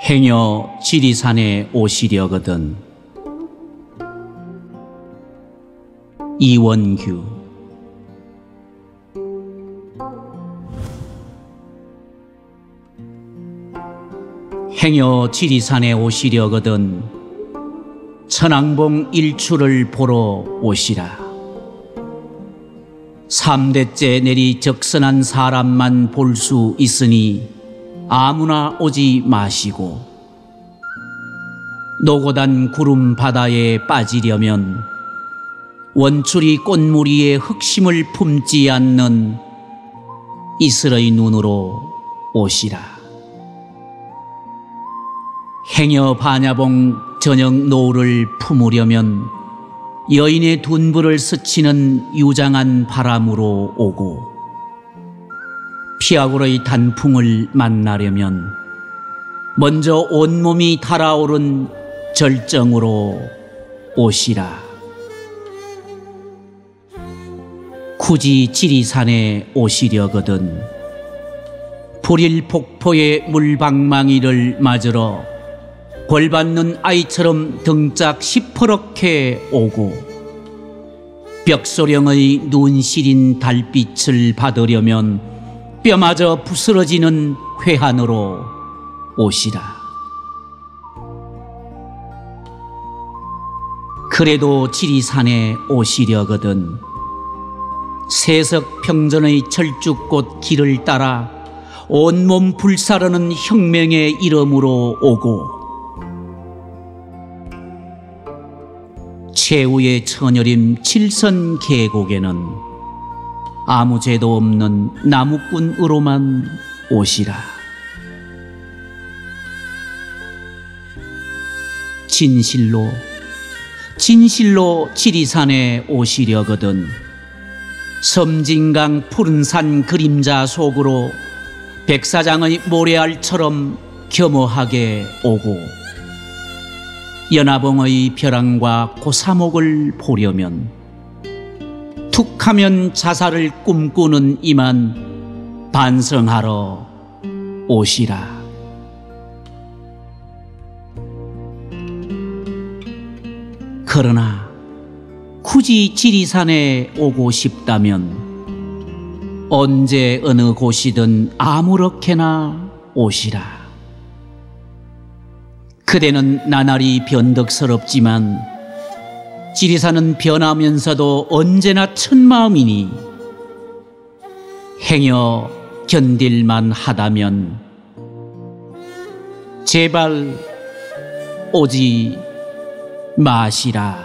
행여 지리산에 오시려거든. 이원규. 행여 지리산에 오시려거든 천왕봉 일출을 보러 오시라. 3대째 내리 적선한 사람만 볼 수 있으니 아무나 오지 마시고, 노고단 구름 바다에 빠지려면 원추리 꽃무리에 흑심을 품지 않는 이슬의 눈으로 오시라. 행여 반야봉 저녁 노을을 품으려면 여인의 둔부를 스치는 유장한 바람으로 오고, 피아골의 단풍을 만나려면 먼저 온몸이 달아오른 절정으로 오시라. 굳이 지리산에 오시려거든 불일 폭포의 물방망이를 맞으러 벌받는 아이처럼 등짝 시퍼렇게 오고, 벽소령의 눈 시린 달빛을 받으려면 뼈마저 부스러지는 회한으로 오시라. 그래도 지리산에 오시려거든 세석평전의 철쭉꽃 길을 따라 온몸 불사르는 혁명의 이름으로 오고, 최후의 처녀림 칠선 계곡에는 아무 죄도 없는 나무꾼으로만 오시라. 진실로 지리산에 오시려거든 섬진강 푸른 산 그림자 속으로 백사장의 모래알처럼 겸허하게 오고, 연화봉의 벼랑과 고사목을 보려면 툭하면 자살을 꿈꾸는 이만 반성하러 오시라. 그러나 굳이 지리산에 오고 싶다면 언제 어느 곳이든 아무렇게나 오시라. 그대는 나날이 변덕스럽지만 지리산은 변하면서도 언제나 첫마음이니, 행여 견딜만 하다면 제발 오지 마시라.